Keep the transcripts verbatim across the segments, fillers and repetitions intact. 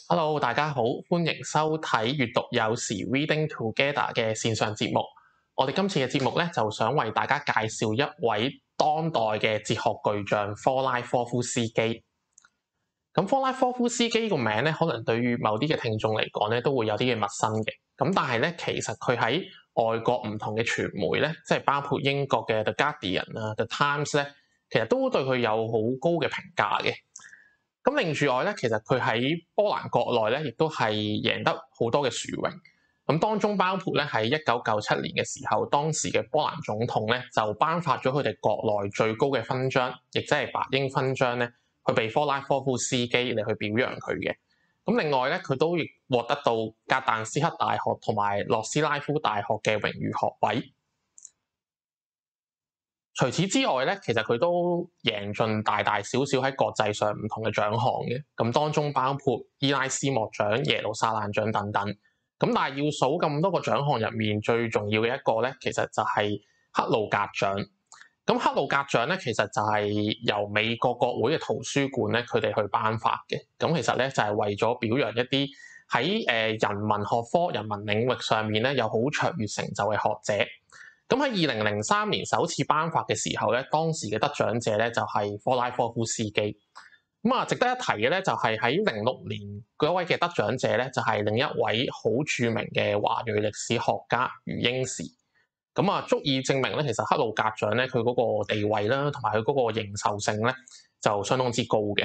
Hello，大家好，歡迎收睇閱讀有時 Reading Together 嘅線上節目。我哋今次嘅節目咧，就想為大家介紹一位當代嘅哲學巨匠科拉科夫斯基。咁科拉科夫斯基個名咧，可能對於某啲嘅聽眾嚟講咧，都會有啲嘅陌生嘅。咁但係咧，其實佢喺外國唔同嘅傳媒咧，即係包括英國嘅 The Guardian 啊、The Times 咧，其實都對佢有好高嘅評價嘅。咁另住外咧，其實佢喺波蘭國內咧，亦都係贏得好多嘅殊榮。咁當中包括咧喺一九九七年嘅時候，當時嘅波蘭總統咧就頒發咗佢哋國內最高嘅勳章，亦即係白鷹勳章咧，去俾科拉科夫斯基嚟去表揚佢嘅。咁另外咧，佢都亦獲得到格但斯克大學同埋洛斯拉夫大學嘅榮譽學位。除此之外咧，其實佢都贏盡大大小小喺國際上唔同嘅獎項嘅，咁當中包括伊拉斯莫獎、耶路撒冷獎等等。咁但係要數咁多個獎項入面最重要嘅一個咧，其實就係克魯格獎。咁克魯格獎咧，其實就係由美國國會嘅圖書館咧，佢哋去頒發嘅。咁其實咧就係為咗表揚一啲喺誒人文學科、人文領域上面咧有好卓越成就嘅學者。咁喺二零零三年首次頒發嘅時候咧，當時嘅得獎者咧就係科拉科夫斯基。咁啊，值得一提嘅咧就係喺零六年嗰位嘅得獎者咧，就係另一位好著名嘅華裔歷史學家余英時。咁啊，足以證明咧，其實克魯格獎咧佢嗰個地位啦，同埋佢嗰個認受性咧，就相當之高嘅。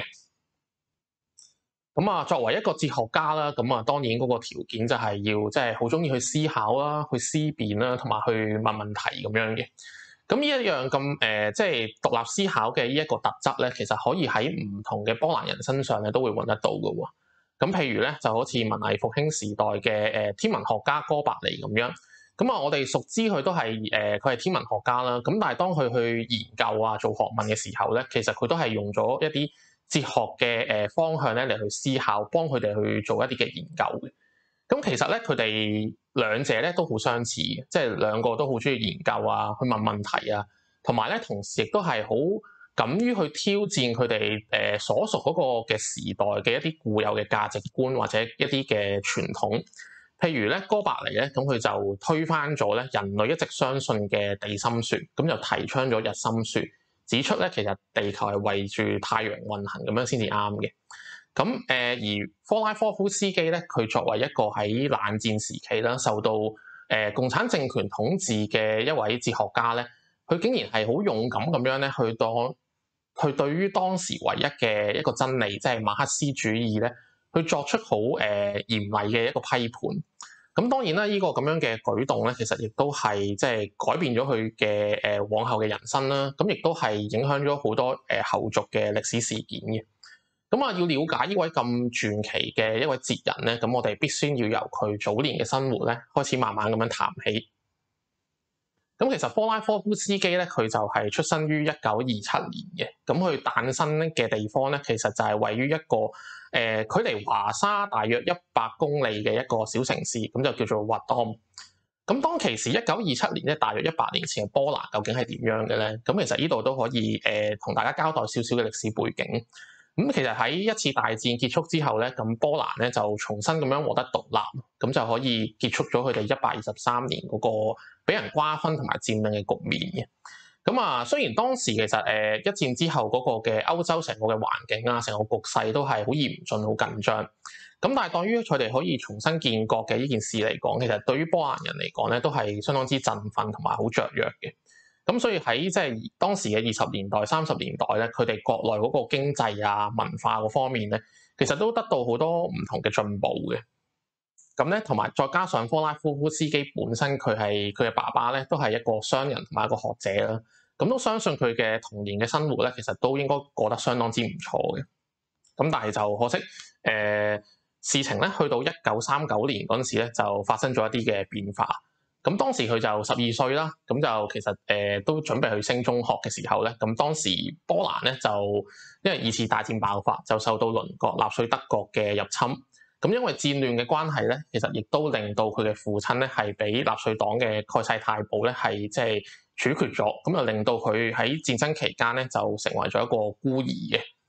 咁啊，作為一個哲學家啦，咁啊當然嗰個條件就係要即係好中意去思考啦、去思辨啦，同埋去問問題咁樣嘅。咁呢一樣咁誒，即係獨立思考嘅呢一個特質咧，其實可以喺唔同嘅波蘭人身上咧都會揾得到嘅喎。咁譬如咧，就好似文藝復興時代嘅誒天文學家哥白尼咁樣。咁啊，我哋熟知佢都係誒佢係天文學家啦。咁但係當佢去研究啊做學問嘅時候咧，其實佢都係用咗一啲哲學嘅誒方向咧嚟去思考，幫佢哋去做一啲嘅研究嘅。咁其實咧，佢哋兩者咧都好相似嘅，即係兩個都好中意研究啊，去問問題啊，同埋咧同時亦都係好敢於去挑戰佢哋誒所屬嗰個嘅時代嘅一啲固有嘅價值觀或者一啲嘅傳統。譬如咧，哥白尼咧，咁佢就推翻咗咧人類一直相信嘅地心說，咁就提倡咗日心說。指出咧，其實地球係圍住太陽運行咁樣先至啱嘅。咁誒、呃，而科拉科夫斯基咧，佢作為一個喺冷戰時期啦，受到誒、呃、共產政權統治嘅一位哲學家咧，佢竟然係好勇敢咁樣咧，去當去對於當時唯一嘅一個真理，即係馬克思主義咧，去作出好誒、呃、嚴厲嘅一個批判。咁當然啦，呢個咁樣嘅舉動咧，其實亦都係即係改變咗佢嘅誒往後嘅人生啦。咁亦都係影響咗好多誒後續嘅歷史事件嘅。咁啊，要了解呢位咁傳奇嘅一位哲人咧，咁我哋必須要由佢早年嘅生活咧開始慢慢咁樣談起。咁其實科拉科夫斯基咧，佢就係出生於一九二七年嘅。咁佢誕生嘅地方咧，其實就係位於一個誒、呃、距離華沙大約一百公里嘅一個小城市，咁就叫做沃當。咁當其時一九二七年咧，大約一百年前嘅波蘭究竟係點樣嘅咧？咁其實呢度都可以誒同、呃、大家交代少少嘅歷史背景。咁其實喺一次大戰結束之後咧，咁波蘭咧就重新咁樣獲得獨立，咁就可以結束咗佢哋一百二十三年嗰個俾人瓜分同埋佔領嘅局面嘅。咁啊，雖然當時其實誒一戰之後嗰個嘅歐洲成個嘅環境啊，成個局勢都係好嚴峻、好緊張。咁但係對於佢哋可以重新建國嘅呢件事嚟講，其實對於波蘭人嚟講咧，都係相當之振奮同埋好雀躍嘅。咁所以喺即係當時嘅二十年代、三十年代咧，佢哋國內嗰個經濟啊、文化嗰方面咧，其實都得到好多唔同嘅進步嘅。咁咧，同埋再加上科拉科夫斯基本身佢係佢嘅爸爸咧，都係一個商人同埋一個學者啦。咁都相信佢嘅童年嘅生活咧，其實都應該過得相當之唔錯嘅。咁但係就可惜，誒、呃、事情咧去到一九三九年嗰陣時咧，就發生咗一啲嘅變化。咁當時佢就十二歲啦，咁就其實誒、呃、都準備去升中學嘅時候咧，咁當時波蘭咧就因為二次大戰爆發，就受到鄰國納粹德國嘅入侵。咁因為戰亂嘅關係咧，其實亦都令到佢嘅父親咧係俾納粹黨嘅蓋世太保咧係即係處決咗，咁就令到佢喺戰爭期間咧就成為咗一個孤兒嘅。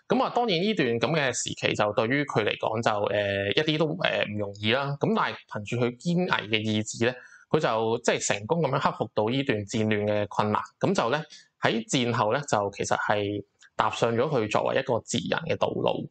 咁啊，當然呢段咁嘅時期就對於佢嚟講就誒、呃、一啲都誒唔容易啦。咁但係憑住佢堅毅嘅意志咧，佢就即係成功咁樣克服到呢段戰亂嘅困難。咁就咧喺戰後咧就其實係踏上咗佢作為一個哲人嘅道路。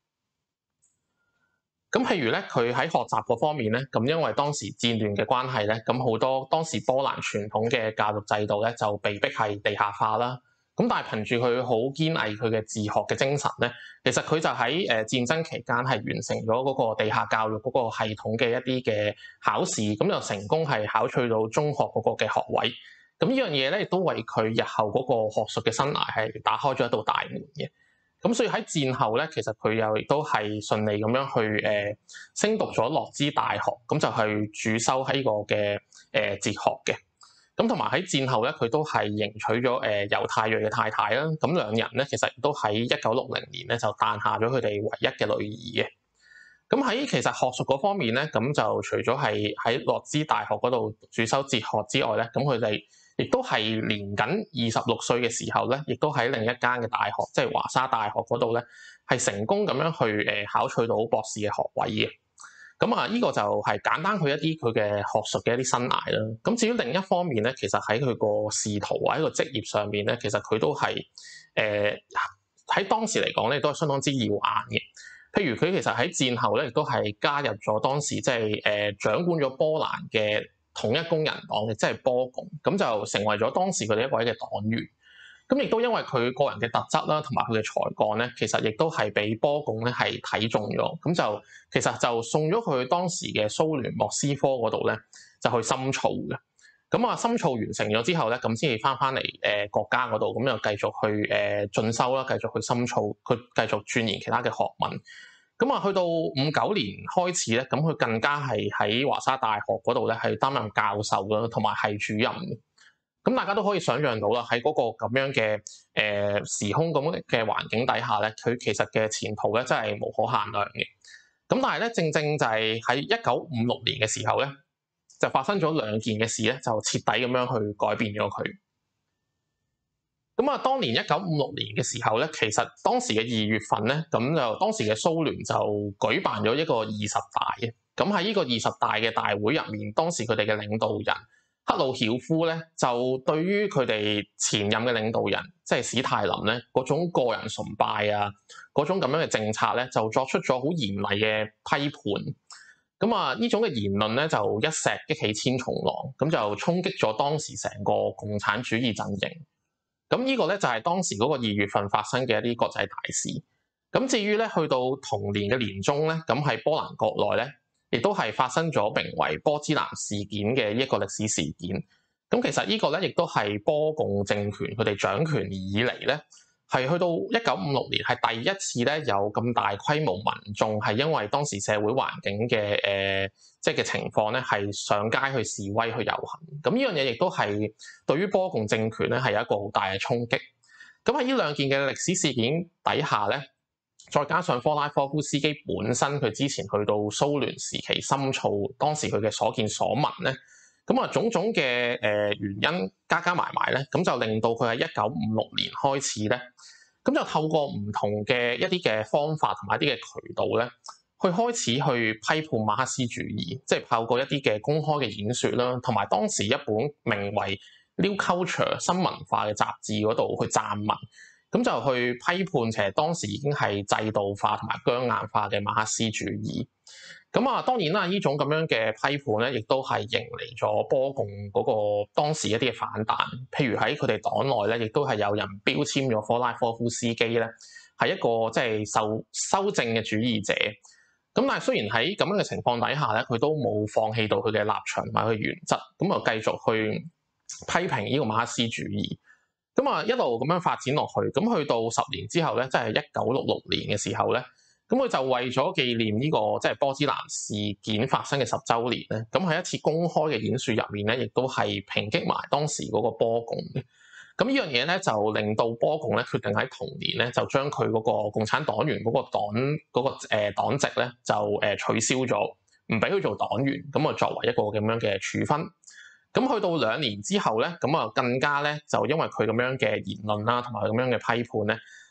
咁譬如咧，佢喺學習嗰方面咧，咁因為當時戰亂嘅關係咧，咁好多當時波蘭傳統嘅教育制度咧就被逼係地下化啦。咁但係憑住佢好堅毅佢嘅自學嘅精神咧，其實佢就喺誒戰爭期間係完成咗嗰個地下教育嗰個系統嘅一啲嘅考試，咁就成功係考取到中學嗰個嘅學位。咁呢樣嘢咧亦都為佢日後嗰個學術嘅生涯係打開咗一道大門嘅。咁所以喺戰後咧，其實佢又亦都係順利咁樣去誒、呃、升讀咗洛茲大學，咁就去主修喺呢個嘅誒、呃、哲學嘅。咁同埋喺戰後咧，佢都係迎娶咗誒、呃、猶太裔嘅太太啦。咁兩人咧，其實亦都喺一九六零年咧就誕下咗佢哋唯一嘅女兒嘅。咁喺其實學術嗰方面咧，咁就除咗係喺洛茲大學嗰度主修哲學之外咧，咁佢哋亦都係年僅二十六歲嘅時候咧，亦都喺另一間嘅大學，即係華沙大學嗰度咧，係成功咁樣去誒考取到博士嘅學位嘅。咁啊，呢個就係簡單佢一啲佢嘅學術嘅一啲生涯啦。咁至於另一方面咧，其實喺佢個仕途或者個職業上面咧，其實佢都係誒喺當時嚟講咧，都係相當之耀眼嘅。譬如佢其實喺戰後咧，亦都係加入咗當時即係誒掌管咗波蘭嘅統一工人黨嘅，即係波共，咁就成為咗當時佢哋一位嘅黨員。咁亦都因為佢個人嘅特質啦，同埋佢嘅才幹咧，其實亦都係俾波共咧係睇中咗。咁就其實就送咗佢去當時嘅蘇聯莫斯科嗰度咧，就去深造嘅。咁啊，深造完成咗之後咧，咁先至翻翻嚟誒國家嗰度，咁又繼續去誒進修啦，繼續去深造，佢繼續鑽研其他嘅學問。咁啊，去到五九年開始咧，咁佢更加係喺華沙大學嗰度咧，係擔任教授啦，同埋係主任嘅。咁大家都可以想象到啦，喺嗰個咁樣嘅誒、呃、時空咁嘅環境底下咧，佢其實嘅前途咧真係無可限量嘅。咁但係咧，正正就係喺一九五六年嘅時候咧，就發生咗兩件嘅事咧，就徹底咁樣去改變咗佢。咁啊，當年一九五六年嘅時候咧，其實當時嘅二月份咧，咁就當時嘅蘇聯就舉辦咗一個二十大嘅。咁喺呢個二十大嘅大會入面，當時佢哋嘅領導人赫魯曉夫咧，就對於佢哋前任嘅領導人，即係史太林咧，嗰種個人崇拜啊，嗰種咁樣嘅政策咧，就作出咗好嚴厲嘅批判。咁啊，呢種嘅言論咧，就一石激起千重浪，咁就衝擊咗當時成個共產主義陣營。咁呢個咧就係當時嗰個二月份發生嘅一啲國際大事。咁至於咧，去到同年嘅年中咧，咁喺波蘭國內咧，亦都係發生咗名為波茲南事件嘅一個歷史事件。咁其實呢個咧，亦都係波共政權佢哋掌權以嚟咧，係去到一九五六年係第一次咧有咁大規模民眾係因為當時社會環境嘅誒、呃、即係嘅情況咧，係上街去示威去遊行。咁呢樣嘢亦都係對於波共政權咧係有一個好大嘅衝擊。咁喺呢兩件嘅歷史事件底下咧，再加上科拉科夫斯基本身佢之前去到蘇聯時期深造，當時佢嘅所見所聞咧，咁啊種種嘅誒原因加加埋埋咧，咁就令到佢喺一九五六年開始咧，咁就透過唔同嘅一啲嘅方法同埋一啲嘅渠道咧，去開始去批判馬克思主義，即係透過一啲嘅公開嘅演說啦，同埋當時一本名為《New Culture》新文化嘅雜誌嗰度去撰文。咁就去批判其實當時已經係制度化同埋僵硬化嘅馬克思主義。咁啊，當然啦，呢種咁樣嘅批判咧，亦都係迎嚟咗波共嗰個當時一啲嘅反彈。譬如喺佢哋黨內咧，亦都係有人標籤咗科拉科夫斯基咧係一個即係受修正嘅主義者。咁但係雖然喺咁樣嘅情況底下咧，佢都冇放棄到佢嘅立場同埋佢嘅原則，咁就繼續去批評呢個馬克思主義。咁啊，一路咁樣發展落去，咁去到十年之後咧，即係一九六六年嘅時候咧，咁佢就為咗紀念呢個即係波茲南事件發生嘅十週年咧，咁喺一次公開嘅演說入面咧，亦都係抨擊埋當時嗰個波共嘅。咁呢樣嘢咧，就令到波共咧決定喺同年咧，就將佢嗰個共產黨員嗰個黨嗰個誒黨籍咧，就誒取消咗，唔俾佢做黨員，咁啊作為一個咁樣嘅處分。咁去到兩年之後咧，咁啊更加咧就因為佢咁樣嘅言論啦，同埋咁樣嘅批判咧，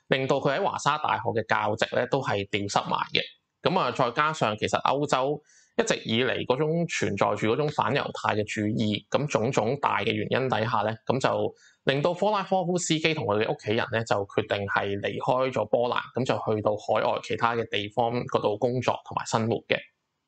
令到佢喺華沙大學嘅教職咧都係丟失埋嘅。咁啊，再加上其實歐洲一直以嚟嗰種存在住嗰種反猶太嘅主義，咁種種大嘅原因底下咧，咁就令到科拉科夫斯基同佢嘅屋企人咧就決定係離開咗波蘭，咁就去到海外其他嘅地方嗰度工作同埋生活嘅。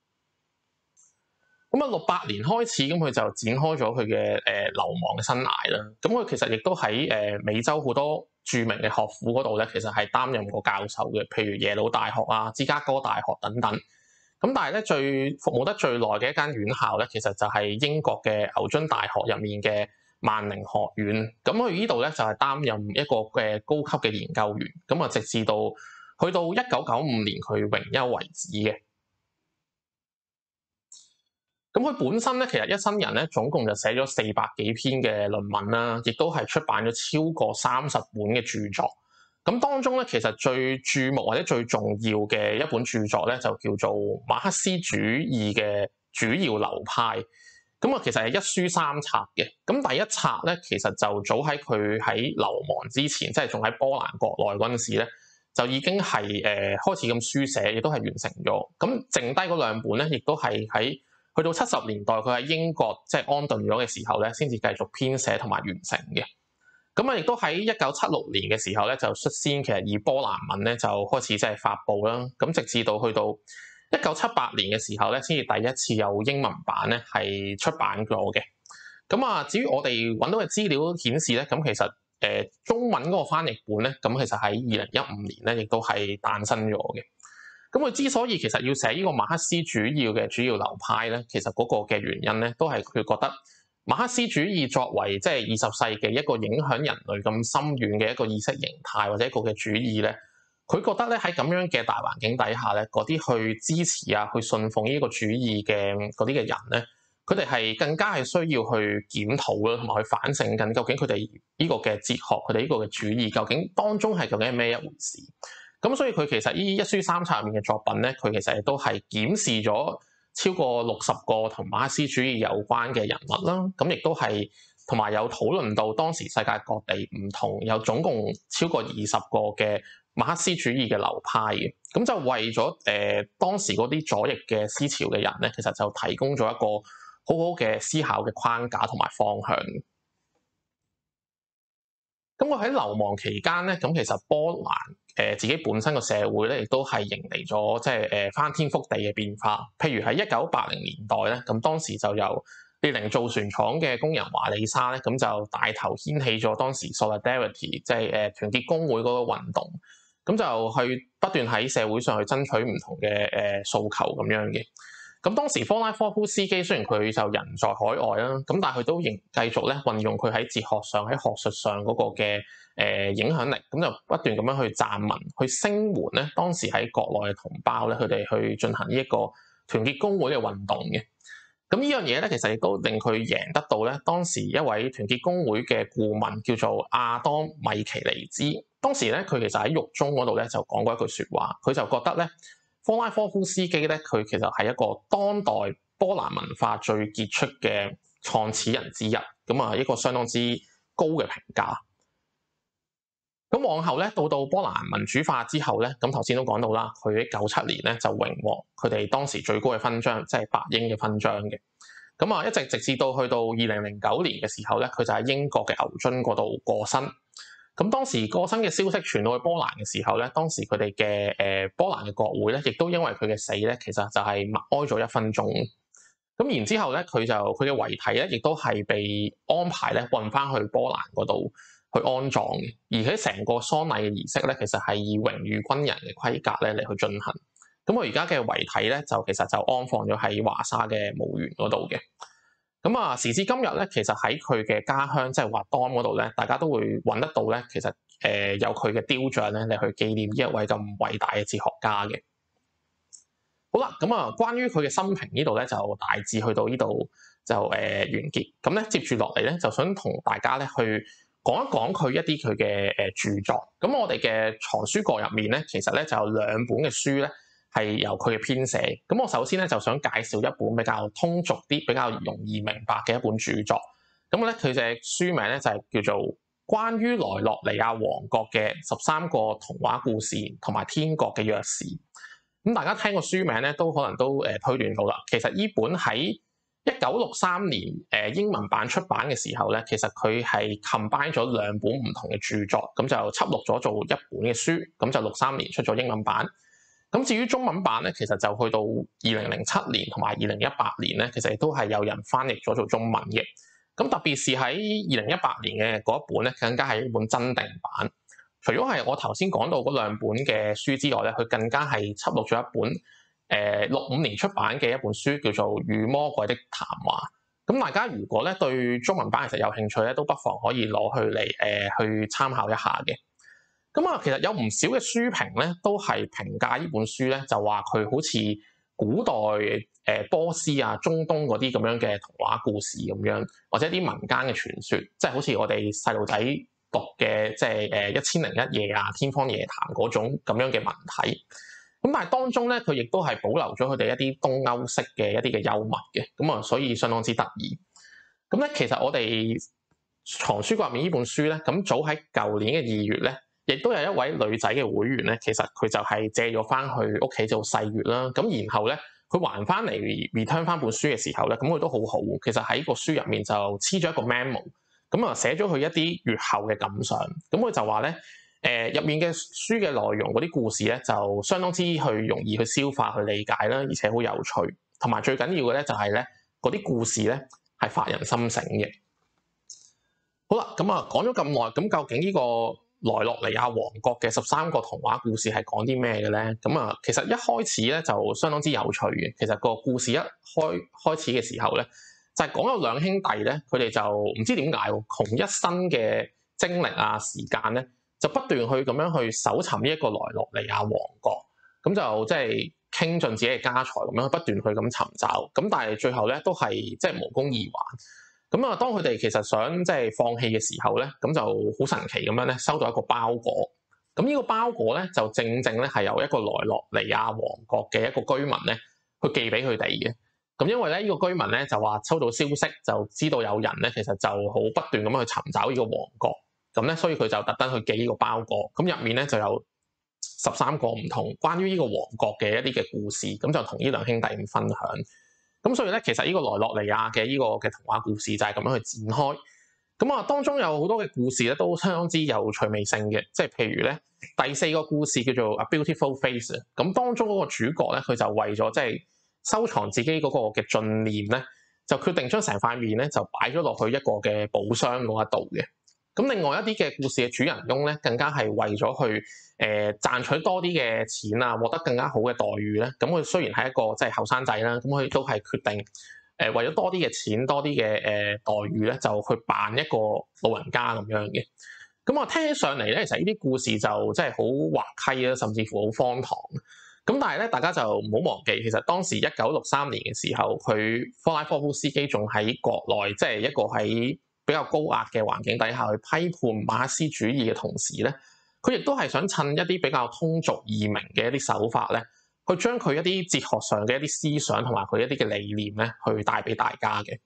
咁啊，六八年開始，咁佢就展開咗佢嘅誒流亡嘅生涯啦。咁佢其實亦都喺誒美洲好多著名嘅學府嗰度咧，其實係擔任過教授嘅，譬如耶魯大學啊、芝加哥大學等等。咁但係咧，最服務得最耐嘅一間院校咧，其實就係英國嘅牛津大學入面嘅萬寧學院。咁佢呢度咧就係擔任一個嘅高級嘅研究員。咁啊，直至到去到一九九五年佢榮休為止嘅。咁佢本身咧，其實一生人咧，總共就寫咗四百幾篇嘅論文啦，亦都係出版咗超過三十本嘅著作。咁當中咧，其實最注目或者最重要嘅一本著作咧，就叫做馬克思主義嘅主要流派。咁啊，其實係一書三冊嘅。咁第一冊咧，其實就早喺佢喺流亡之前，即係仲喺波蘭國內嗰陣時咧，就已經係誒、呃、開始咁書寫，亦都係完成咗。咁剩低嗰兩本咧，亦都係喺去到七十年代，佢喺英國即係安頓咗嘅時候咧，先至繼續編寫同埋完成嘅。咁啊，亦都喺一九七六年嘅時候咧，就率先其實以波蘭文咧就開始即係發布啦。咁直至到去到一九七八年嘅時候咧，先至第一次有英文版咧係出版咗嘅。咁啊，至於我哋揾到嘅資料顯示咧，咁其實誒、呃、中文嗰個翻譯本咧，咁其實喺二零一五年咧，亦都係誕生咗嘅。咁佢之所以其實要寫呢個馬克思主義嘅主要流派咧，其實嗰個嘅原因咧，都係佢覺得馬克思主義作為即係二十世紀一個影響人類咁深遠嘅一個意識形態或者一個嘅主義咧，佢覺得咧喺咁樣嘅大環境底下咧，嗰啲去支持啊、去信奉呢個主義嘅嗰啲嘅人咧，佢哋係更加係需要去檢討啦，同埋去反省緊究竟佢哋呢個嘅哲學、佢哋呢個嘅主義究竟當中係究竟係咩一回事。咁所以佢其實呢一書三冊入面嘅作品咧，佢其實亦都係檢視咗超過六十個同馬克思主義有關嘅人物啦。咁亦都係同埋有討論到當時世界各地唔同有總共超過二十個嘅馬克思主義嘅流派嘅。咁就為咗誒、呃、當時嗰啲左翼嘅思潮嘅人咧，其實就提供咗一個好好嘅思考嘅框架同埋方向。咁我喺流亡期間咧，咁其實波蘭誒、呃、自己本身個社會咧，亦都係迎嚟咗即係誒翻天覆地嘅變化。譬如喺一九八零年代咧，咁當時就由列寧造船廠嘅工人華利莎咧，咁就帶頭掀起咗當時 Solidarity 即係誒團結工會嗰個運動，咁就去不斷喺社會上去爭取唔同嘅誒訴求咁樣嘅。咁當時科拉科夫斯基雖然佢就人在海外啦，咁但係佢都仍繼續咧運用佢喺哲學上、喺學術上嗰個嘅誒影響力，咁就不斷咁樣去撰文、去聲援咧當時喺國內嘅同胞咧，佢哋去進行呢一個團結工會嘅運動嘅。咁呢樣嘢咧，其實亦都令佢贏得到咧當時一位團結工會嘅顧問叫做亞當米奇尼茲。當時咧佢其實喺獄中嗰度咧就講過一句説話，佢就覺得咧，科拉科夫斯基咧，佢其實係一個當代波蘭文化最傑出嘅創始人之一，咁啊一個相當之高嘅評價。咁往後咧，到到波蘭民主化之後咧，咁頭先都講到啦，佢喺九七年咧就榮獲佢哋當時最高嘅勳章，即係白鷹嘅勳章嘅。咁啊，一直直至到去到二零零九年嘅時候咧，佢就喺英國嘅牛津嗰度過身。咁當時過身嘅消息傳到去波蘭嘅時候咧，當時佢哋嘅誒波蘭嘅國會咧，亦都因為佢嘅死咧，其實就係默哀咗一分鐘。咁然之後咧，佢就佢嘅遺體咧，亦都係被安排咧運翻去波蘭嗰度去安葬嘅。而喺成個喪禮嘅儀式咧，其實係以榮譽軍人嘅規格咧嚟去進行。咁我而家嘅遺體咧，就其實就安放咗喺華沙嘅墓園嗰度嘅。咁啊，時至今日咧，其實喺佢嘅家鄉，即係華當嗰度咧，大家都會揾得到咧。其實誒、呃、有佢嘅雕像咧，嚟去紀念呢一位咁偉大嘅哲學家嘅。好啦，咁啊，關於佢嘅生平呢度咧，就大致去到呢度就誒、呃、完結。咁咧，接住落嚟咧，就想同大家咧去講一講佢一啲佢嘅誒著作。咁我哋嘅藏書閣入面咧，其實咧就有兩本嘅書咧。係由佢嘅編寫。咁我首先咧就想介紹一本比較通俗啲、比較容易明白嘅一本著作。咁咧佢嘅書名咧就係叫做關於萊洛尼亞王國嘅十三個童話故事同埋天國嘅鑰匙。咁大家聽個書名咧，都可能都誒推斷到啦。其實呢本喺一九六三年誒英文版出版嘅時候咧，其實佢係 combine 咗兩本唔同嘅著作，咁就輯錄咗做一本嘅書，咁就六三年出咗英文版。咁至於中文版咧，其實就去到二零零七年同埋二零一八年咧，其實亦都係有人翻譯咗做中文嘅。咁特別是喺二零一八年嘅嗰一本咧，更加係一本增訂版。除咗係我頭先講到嗰兩本嘅書之外咧，佢更加係輯錄咗一本誒六五年出版嘅一本書，叫做《與魔鬼的談話》。咁大家如果咧對中文版其實有興趣咧，都不妨可以攞去嚟誒、呃、去參考一下嘅。咁啊，其實有唔少嘅書評咧，都係評價呢本書咧，就話佢好似古代誒波斯啊、中東嗰啲咁樣嘅童話故事咁樣，或者啲民間嘅傳說，即係好似我哋細路仔讀嘅，即係誒一千零一夜啊、天方夜譚嗰種咁樣嘅文體。咁但係當中咧，佢亦都係保留咗佢哋一啲東歐式嘅一啲嘅幽默嘅，咁啊，所以相當之得意。咁咧，其實我哋藏書閣入面呢本書咧，咁早喺舊年嘅二月咧，亦都有一位女仔嘅會員咧，其實佢就係借咗翻去屋企做細閱啦。咁然後咧，佢還翻嚟 return 翻本書嘅時候咧，咁佢都好好。其實喺個書入面就黐咗一個 memo，咁啊寫咗佢一啲閱後嘅感想。咁佢就話咧，誒入面嘅書嘅內容嗰啲故事咧，就相當之去容易去消化、去理解啦，而且好有趣。同埋最緊要嘅咧，就係咧嗰啲故事咧係發人心醒嘅。好啦，咁啊講咗咁耐，咁究竟呢個萊洛尼亞王國嘅十三個童話故事係講啲咩嘅咧？咁啊，其實一開始咧就相當之有趣嘅。其實個故事一開開始嘅時候咧，就係、是、講有兩兄弟咧，佢哋就唔知點解窮一生嘅精力啊、時間咧，就不斷去咁樣去搜尋呢一個萊洛尼亞王國，咁就即係傾盡自己嘅家財咁樣不斷去咁尋找，咁但係最後咧都係即係無功而還。咁啊，當佢哋其實想即係放棄嘅時候咧，咁就好神奇咁樣咧收到一個包裹。咁呢個包裹咧就正正咧係由一個萊洛尼亞王國嘅一個居民咧去寄俾佢哋嘅。咁因為咧呢個居民咧就話收到消息，就知道有人咧其實就好不斷咁樣去尋找呢個王國。咁咧所以佢就特登去寄呢個包裹。咁入面咧就有十三個唔同關於呢個王國嘅一啲嘅故事，咁就同呢兩兄弟咁分享。咁所以咧，其實呢個萊洛尼亞嘅呢個嘅童話故事就係咁樣去展開。咁啊，當中有好多嘅故事咧，都相當之有趣味性嘅。即係譬如咧，第四個故事叫做 A Beautiful Face。咁當中嗰個主角咧，佢就為咗即係收藏自己嗰個嘅信念咧，就決定將成塊面咧就擺咗落去一個嘅寶箱嗰一度嘅。咁另外一啲嘅故事嘅主人翁咧，更加係為咗去誒、呃、賺取多啲嘅錢啊，獲得更加好嘅待遇咧。咁佢雖然係一個即係後生仔啦，咁佢都係決定誒、呃、為咗多啲嘅錢、多啲嘅誒待遇咧，就去扮一個老人家咁樣嘅。咁我聽起上嚟咧，其實呢啲故事就真係好滑稽啦，甚至乎好荒唐。咁但係咧，大家就唔好忘記，其實當時一九六三年嘅時候，佢科拉科夫斯基仲喺國內，即係一個喺比較高壓嘅環境底下去批判馬克思主義嘅同時咧，佢亦都係想趁一啲比較通俗易明嘅一啲手法咧，去將佢一啲哲學上嘅一啲思想同埋佢一啲嘅理念咧，去帶俾大家嘅。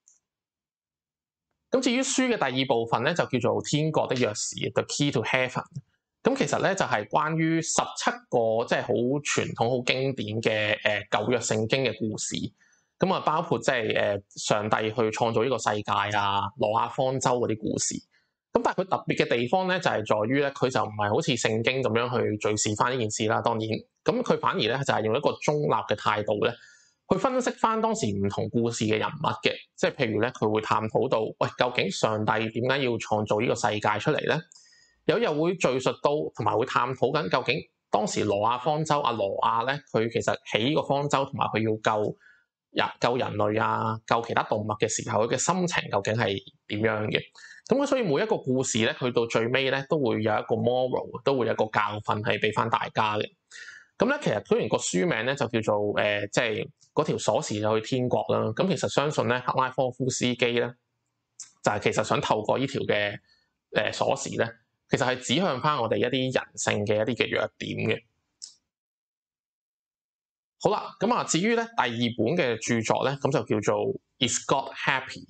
咁至於書嘅第二部分咧，就叫做天國的鑰匙 The Key to Heaven。咁其實咧就係關於十七個即係好傳統、好經典嘅誒舊約聖經嘅故事。咁啊，包括即係誒上帝去創造呢個世界啊，挪亞方舟嗰啲故事。咁但係佢特別嘅地方咧，就係在於咧，佢就唔係好似聖經咁樣去敘事翻呢件事啦。當然，咁佢反而咧就係用一個中立嘅態度咧，去分析翻當時唔同故事嘅人物嘅。即係譬如咧，佢會探討到，喂，究竟上帝點解要創造呢個世界出嚟咧？有又會敘述到，同埋會探討緊究竟當時挪亞方舟阿挪亞咧，佢其實起呢個方舟同埋佢要救人救人類啊，救其他動物嘅時候，佢嘅心情究竟係點樣嘅？咁所以每一個故事咧，去到最尾咧，都會有一個 moral， 都會有一個教訓係俾翻大家嘅。咁咧，其實雖然個書名咧就叫做誒、呃，即係嗰條鎖匙就去天國啦。咁其實相信咧，克拉科夫斯基咧就係、是、其實想透過呢條嘅誒鎖匙咧，其實係指向翻我哋一啲人性嘅一啲嘅弱點嘅。好啦，咁啊，至於咧第二本嘅著作咧，咁就叫做 Is God Happy？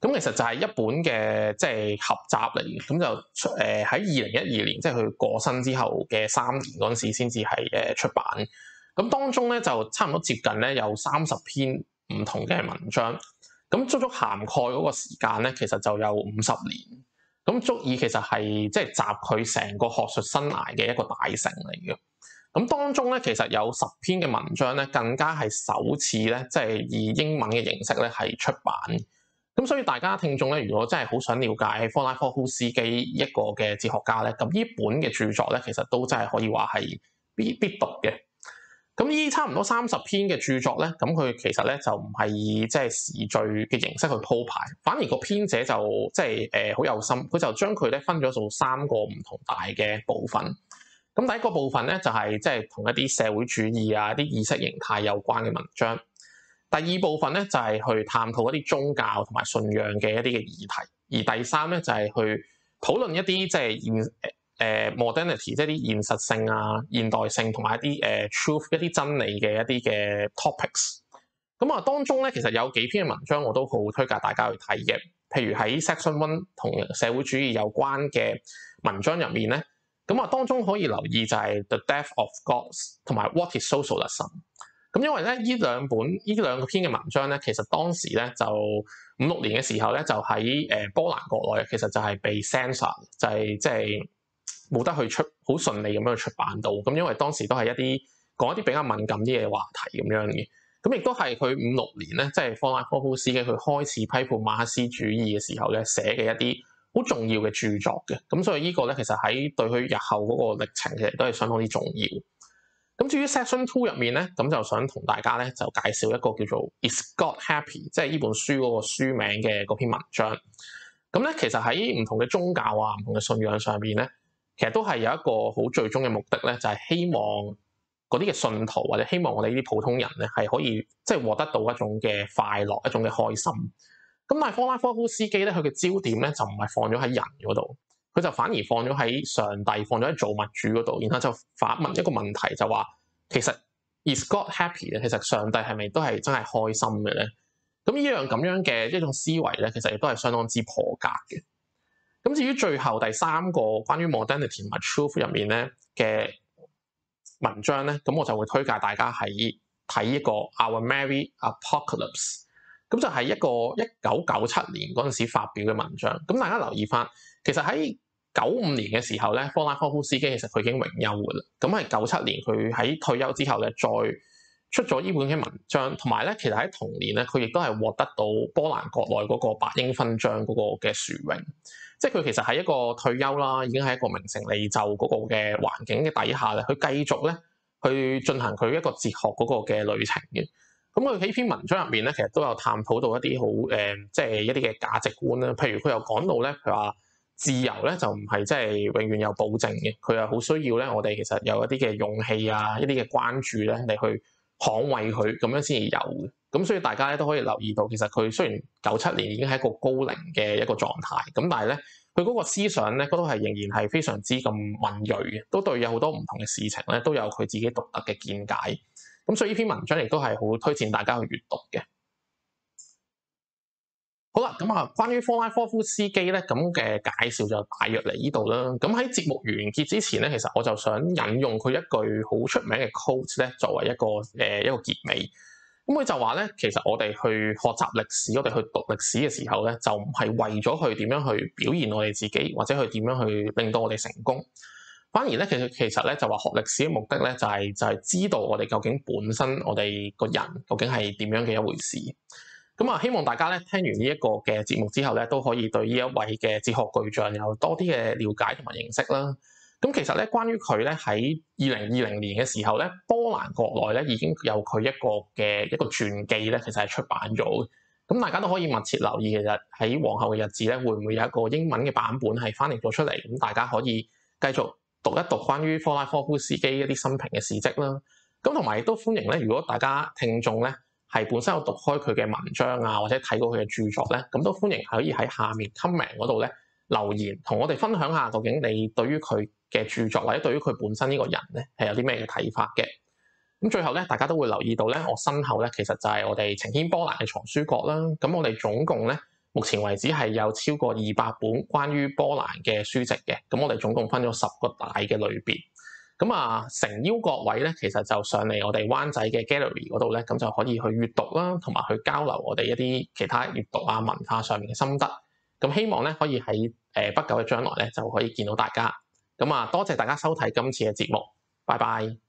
咁其實就係一本嘅即係合集嚟嘅，咁就誒喺二零一二年，即係佢過身之後嘅三年嗰陣時先至係誒出版。咁當中咧就差唔多接近咧有三十篇唔同嘅文章，咁足足涵蓋嗰個時間咧，其實就有五十年，咁足以其實係即係集佢成個學術生涯嘅一個大成嚟嘅。咁當中咧，其實有十篇嘅文章咧，更加係首次咧，即係以英文嘅形式咧係出版。咁所以大家聽眾咧，如果真係好想了解科拉科夫斯基一個嘅哲學家咧，咁呢本嘅著作咧，其實都真係可以話係必必讀嘅。咁呢差唔多三十篇嘅著作咧，咁佢其實咧就唔係以即係時序嘅形式去鋪排，反而個編者就即係誒好有心，佢就將佢咧分咗做三個唔同大嘅部分。咁第一個部分咧就係即係同一啲社會主義啊、啲意識形態有關嘅文章。第二部分咧就係去探討一啲宗教同埋信仰嘅一啲嘅議題。而第三咧就係去討論一啲即係現誒誒 modernity，即係啲現實性啊、現代性同埋一啲誒、呃、truth 一啲真理嘅一啲嘅 topics。咁啊，當中咧其實有幾篇嘅文章我都好推介大家去睇嘅。譬如喺 section one 同社會主義有關嘅文章入面咧。咁啊，當中可以留意就係 The Death of Gods 同埋 What is Socialism。咁因為咧，呢兩本呢兩個篇嘅文章咧，其實當時咧就五六年嘅時候咧，就喺誒波蘭國內，其實就係被 censor，就係即係冇得去出好順利咁樣去出版到。咁因為當時都係一啲講一啲比較敏感啲嘅話題咁樣嘅。咁亦都係佢五六年咧，即係科拉科夫斯基佢開始批判馬克思主義嘅時候咧，寫嘅一啲好重要嘅著作嘅，咁所以呢個咧其實喺對佢日後嗰個歷程其實都係相當之重要。咁至於 section two 入面咧，咁就想同大家咧就介紹一個叫做 Is God Happy， 即係呢本書嗰個書名嘅嗰篇文章。咁咧其實喺唔同嘅宗教啊、唔同嘅信仰上邊咧，其實都係有一個好最終嘅目的咧，就係希望嗰啲嘅信徒或者希望我哋呢啲普通人咧係可以即係獲得到一種嘅快樂、一種嘅開心。咁但係科拉科夫斯基咧，佢嘅焦點咧就唔係放咗喺人嗰度，佢就反而放咗喺上帝，放咗喺造物主嗰度，然後就反問一個問題，就話其實 Is God happy 咧？其實上帝係咪都係真係開心嘅咧？咁呢樣咁樣嘅一種思維咧，其實亦都係相當之破格嘅。咁至於最後第三個關於 modernity 同埋 truth 入面咧嘅文章咧，咁我就會推介大家喺睇一個 Our Merry Apocalypse。咁就係一個一九九七年嗰陣時發表嘅文章。咁大家留意翻，其實喺九五年嘅時候咧，科拉科夫斯基其實佢已經榮休㗎啦。咁係九七年佢喺退休之後咧，再出咗呢本嘅文章，同埋咧，其實喺同年咧，佢亦都係獲得到波蘭國內嗰個白鷹勳章嗰個嘅殊榮。即係佢其實喺一個退休啦，已經係一個名成利就嗰個嘅環境嘅底下咧，佢繼續咧去進行佢一個哲學嗰個嘅旅程嘅。咁佢喺篇文章入面咧，其實都有探討到一啲好誒，即係一啲嘅價值觀啦。譬如佢又講到咧，佢話自由咧就唔係即係永遠有保證嘅，佢又好需要咧，我哋其實有一啲嘅勇氣啊，一啲嘅關注咧，嚟去捍衛佢，咁樣先至有嘅。咁所以大家咧都可以留意到，其實佢雖然九七年已經係一個高齡嘅一個狀態，咁但係咧佢嗰個思想咧，都係仍然係非常之咁敏鋭嘅，都對有好多唔同嘅事情咧都有佢自己獨特嘅見解。咁所以呢篇文章亦都係好推薦大家去閱讀嘅。好啦，咁啊，關於科拉科夫斯基咧，咁嘅介紹就大約嚟呢度啦。咁喺節目完結之前咧，其實我就想引用佢一句好出名嘅 quote 咧，作為一個誒、呃、一個結尾。咁佢就話咧，其實我哋去學習歷史，我哋去讀歷史嘅時候咧，就唔係為咗去點樣去表現我哋自己，或者去點樣去令到我哋成功。反而咧，其實其實咧就話學歷史嘅目的咧，就係就係知道我哋究竟本身我哋個人究竟係點樣嘅一回事。咁啊，希望大家咧聽完呢一個嘅節目之後咧，都可以對呢一位嘅哲學巨匠有多啲嘅了解同埋認識啦。咁其實咧，關於佢咧喺二零二零年嘅時候咧，波蘭國內咧已經有佢一個嘅一個傳記咧，其實係出版咗嘅。咁大家都可以密切留意，其實喺往後嘅日子咧，會唔會有一個英文嘅版本係翻譯咗出嚟？咁大家可以繼續讀一讀關於科拉科夫斯基一啲生平嘅事蹟啦。咁同埋亦都歡迎咧，如果大家聽眾咧，係本身有讀開佢嘅文章啊，或者睇過佢嘅著作咧，咁都歡迎可以喺下面 comment 嗰度咧留言，同我哋分享下究竟你對於佢嘅著作或者對於佢本身呢個人咧係有啲咩嘅睇法嘅。咁最後咧，大家都會留意到咧，我身後咧其實就係我哋晴天波蘭嘅藏書閣啦。咁我哋總共咧目前為止係有超過二百本關於波蘭嘅書籍嘅。咁我哋總共分咗十個大嘅類別。咁啊，誠邀各位咧，其實就上嚟我哋灣仔嘅 Gallery 嗰度咧，咁就可以去閱讀啦，同埋去交流我哋一啲其他閱讀啊、文化上面嘅心得。咁希望咧可以喺誒不久嘅將來咧就可以見到大家。咁啊，多謝大家收睇今次嘅節目，拜拜。